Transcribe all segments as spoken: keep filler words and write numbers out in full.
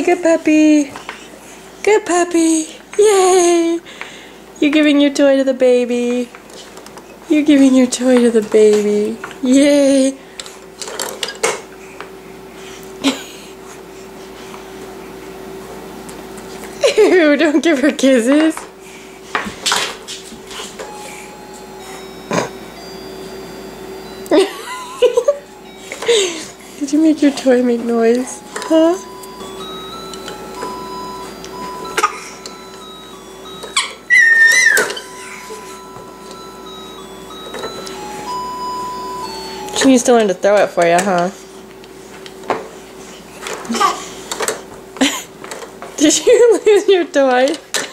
good puppy. Good puppy. Yay! You're giving your toy to the baby. You're giving your toy to the baby. Yay! Ew, don't give her kisses. Did you make your toy make noise? Huh? She needs to learn to throw it for you, huh? Did you lose your toy?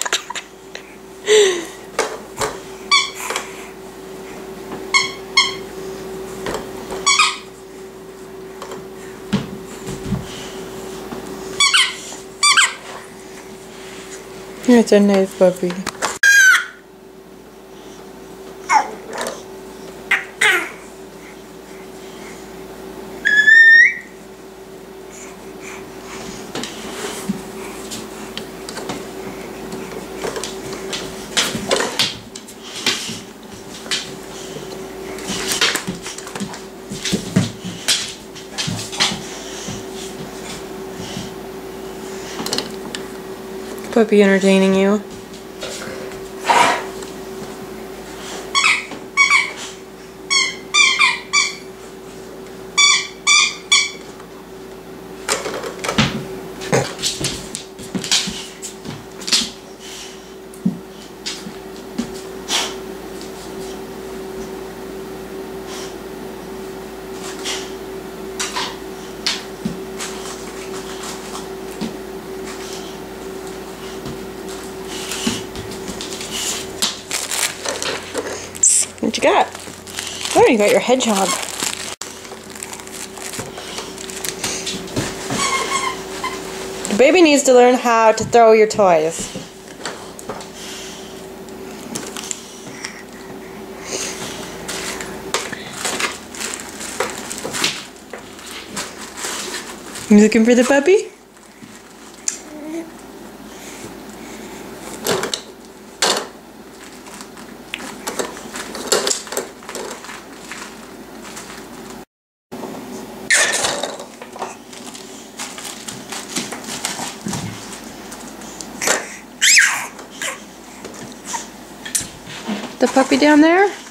It's a nice puppy. Puppy entertaining you. What you got? Oh, you got your hedgehog. The baby needs to learn how to throw your toys. You looking for the puppy? The puppy down there?